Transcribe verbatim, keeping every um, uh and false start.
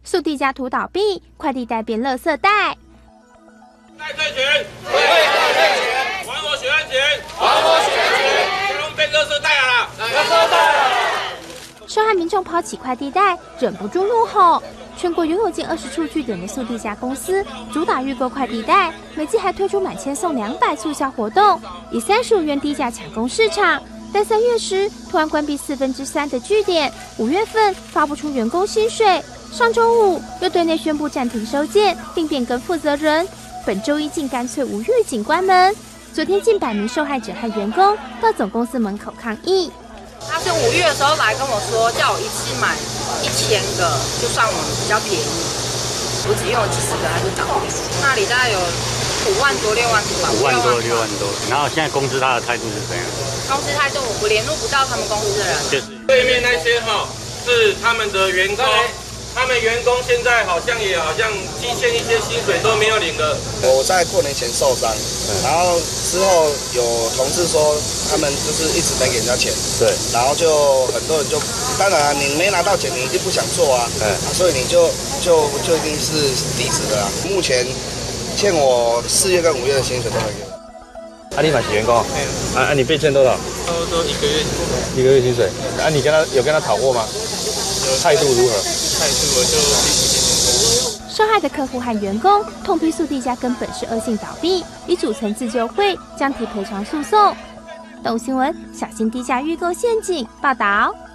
速递家图倒闭，快递袋变垃圾袋。 代退权，退代退权，还我血汗钱，还我血汗钱，这拢变垃圾袋啊啦，垃圾袋啊！ 受害民众抛起快递袋，忍不住怒吼。全国拥有近二十处据点的速递家公司，主打预购快递袋，每季还推出满千送两百促销活动，以三十五元低价抢攻市场。但三月时突然关闭四分之三的据点，五月份发不出员工薪水，上周五又对内宣布暂停收件，并变更负责人。本周一竟干脆无预警关门。昨天近百名受害者和员工到总公司门口抗议。 他是五月的时候来跟我说，叫我一次买一千个，就算我们比较便宜。我只用了几十个，他就倒闭。那里大概有五万多、六万多吧。 五万多、六万多。然后现在公司他的态度是怎样？ 公司态度我联络不到他们公司的人。 就是对面那些哈是他们的员工。他们员工现在好像也好像期限一些薪水都没有领了。 我在过年前受伤，然后之后有同事说他们就是一直没给人家钱， 对， 然后就很多人就，当然、啊、你没拿到钱，你一定不想做啊，啊所以你就就就一定是离职的啊。目前欠我四月跟五月的薪水都没给我。 啊，你嘛是员工？嗯。啊啊，你被欠多少？ 差不多一个月薪水。 一个月薪水。啊，你跟他有跟他讨过吗？态度如何？ 态度我就并不清楚。 受害的客户和员工痛批速递家根本是恶性倒闭，已组成自救会，将提赔偿诉讼。动新闻小心低价预购陷阱报道。